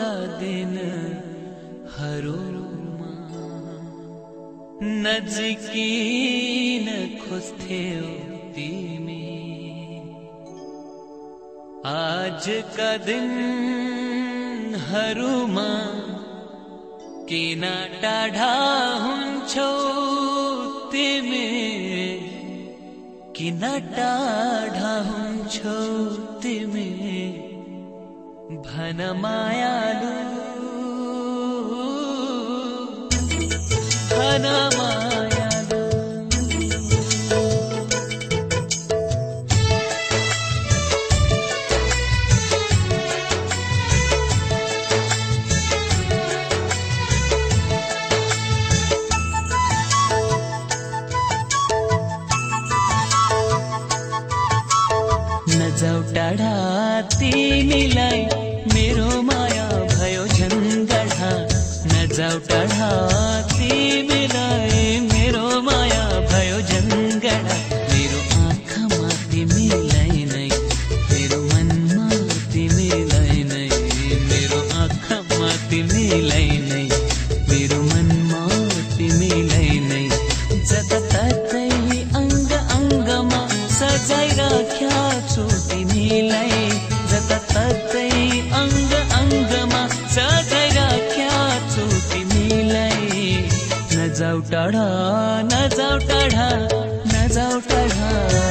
का दिन हरूमा नजिकिन खोज्थ्यौ तिमी। आज का दिन हरूमा किन टाढा हुन्छौ तिमी, किन टाढा हुन्छौ तिमी, भन मायालु भन मायालु। नजाऊ टाढा तिमीलाई मेरो माया भयो झन्गढा। नजाऊ टाढा तिमीलाई मेरो माया भयो झन्गढा। मेरो आँखामा तिमीलाई नै, मेरो मनमा तिमीलाई नै, मेरो आँखामा तिमीलाई नै, मेरो मनमा तिमीलाई नै। जताततै अङ्ग अङ्गमा सजाइराख्या छु तिमीलाई। जताततै अङ्ग अङ्गमा सजाइराख्या छु तिमीलाई। नजाऊ टाढा नजाऊ टाढा नजाऊ टाढा।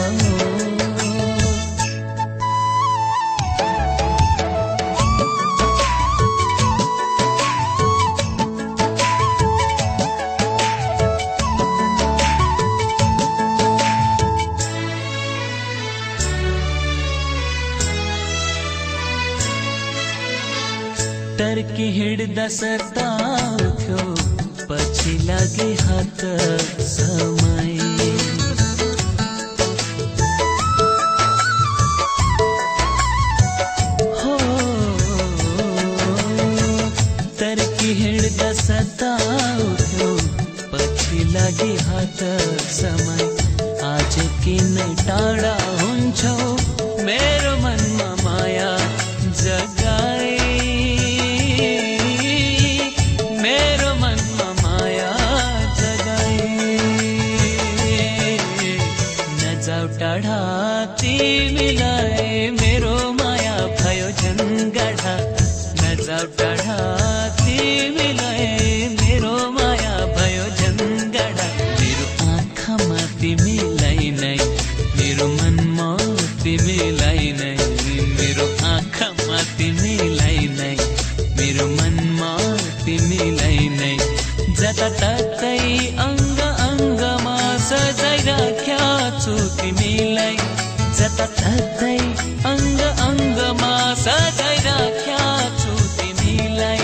टर्की हिँड्दा सताउँथ्यो पछि लागे हात समय। हो टर्की हिँड्दा सताउँथ्यो पछि लागे हात समय। आज किन टाढा हुन्छौ मेरो मनमा माया जगाए। नजाऊ टाढा तिमीलाई मेरो माया भयो झन्गढा। नजाऊ टाढा तिमीलाई मेरो माया भयो झन्गढा। मेरो आँखामा तिमीलाई नै, मेरो मनमा तिमीलाई नै, मेरो आँखामा तिमीलाई नै, मेरो मनमा तिमीलाई नै। जताततै अङ्ग अङ्गमा सजाइराख्या छु तिमीलाई। जताततै अङ्ग अङ्गमा सजाइराख्या छु तिमीलाई।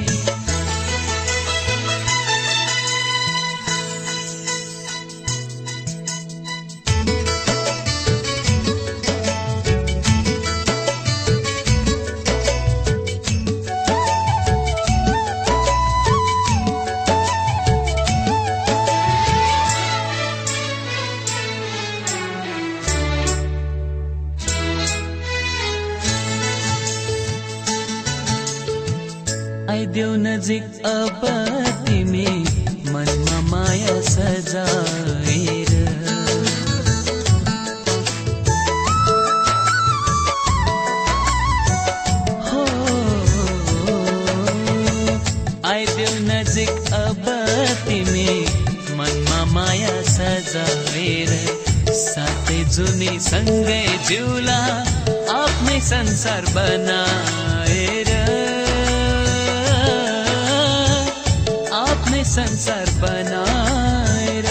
आइदेऊ नजिक अब तिमी मनमा माया सजाएर। हो आइदेऊ नजिक अब तिमी मनमा माया सजाएर। साथै जुनी सँगै जिउला आफ्नै संसार बनाएर। आफ्नै संसार बनाएर।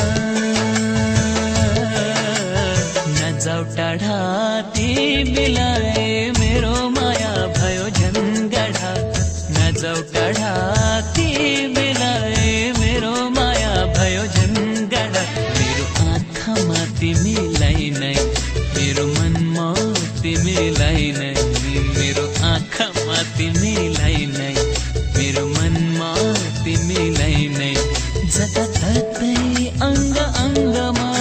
नजाऊ टाढा तिमीलाई मेरो माया भयो झन्गढा। नजाऊ टाढा तिमीलाई मेरो माया भयो झन्गढा। मेरो आँखामा तिमीलाई नै, मेरो मनमा तिमीलाई नै, मेरो आँखामा तिमीलाई नै, मेरो मनमा तिमीलाई नै। जताततै अङ्ग अङ्गमा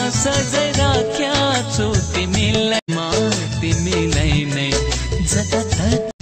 सजाइराख्या छु तिमीलाई, तिमीलाई नै। जताततै